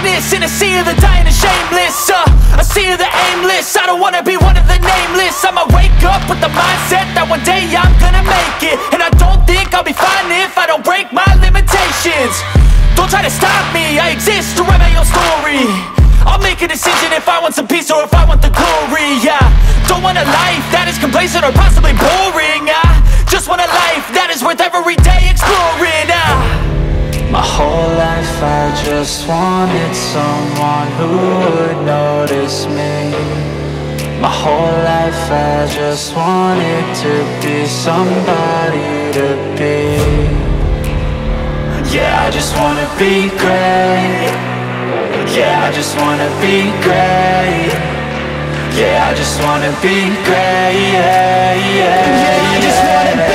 famous in a sea of the dying and shameless, a sea of the aimless. I don't wanna be one of the nameless. I'ma wake up with the mindset that one day I'm gonna make it. And I don't think I'll be fine if I don't break my limitations. Don't try to stop me, I exist to write my own story. I'll make a decision if I want some peace or if I want the glory, yeah. Don't want a life that is complacent or possibly boring, just want a life that is worth every day exploring, My whole life I just wanted someone who would notice me. My whole life I just wanted to be somebody to be. Yeah, I just wanna be great. Yeah, I just wanna be great. Yeah, I just wanna be great. Yeah, I just wanna be